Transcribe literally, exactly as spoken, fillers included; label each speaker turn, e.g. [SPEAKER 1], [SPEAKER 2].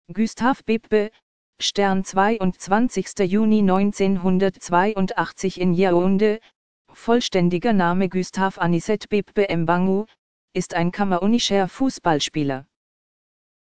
[SPEAKER 1] Gustave Bebbe, Stern zweiundzwanzigster Juni neunzehnhundertzweiundachtzig in Yaoundé, vollständiger Name Gustave Anicet Bebbe Mbangu, ist ein kamerunischer Fußballspieler.